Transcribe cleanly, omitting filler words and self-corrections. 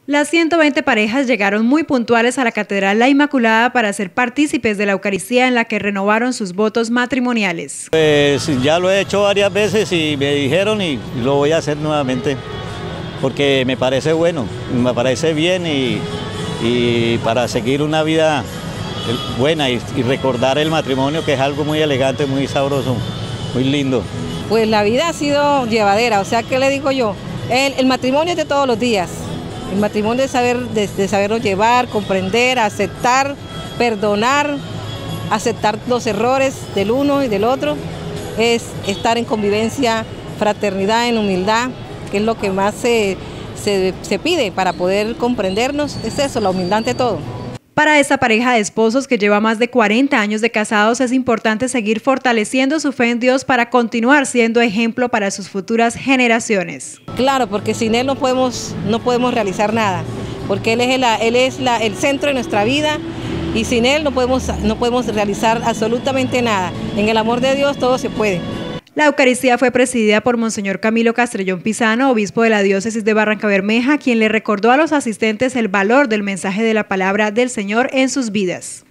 Las 120 parejas llegaron muy puntuales a la Catedral La Inmaculada para ser partícipes de la Eucaristía en la que renovaron sus votos matrimoniales. Pues ya lo he hecho varias veces y me dijeron y lo voy a hacer nuevamente porque me parece bueno, me parece bien y para seguir una vida buena y recordar el matrimonio, que es algo muy elegante, muy sabroso, muy lindo. Pues la vida ha sido llevadera, o sea, ¿qué le digo yo? El matrimonio es de todos los días. El matrimonio es de sabernos llevar, comprender, aceptar, perdonar, aceptar los errores del uno y del otro, es estar en convivencia, fraternidad, en humildad, que es lo que más se pide para poder comprendernos, es eso, la humildad ante todo. Para esta pareja de esposos que lleva más de 40 años de casados es importante seguir fortaleciendo su fe en Dios para continuar siendo ejemplo para sus futuras generaciones. Claro, porque sin Él no podemos realizar nada, porque Él es el centro de nuestra vida y sin Él no podemos realizar absolutamente nada. En el amor de Dios todo se puede. La Eucaristía fue presidida por Monseñor Camilo Castrellón Pisano, obispo de la diócesis de Barrancabermeja, quien le recordó a los asistentes el valor del mensaje de la palabra del Señor en sus vidas.